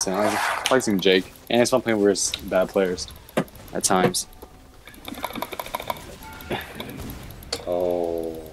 So I like some Jake, and it's fun playing with bad players at times. Oh.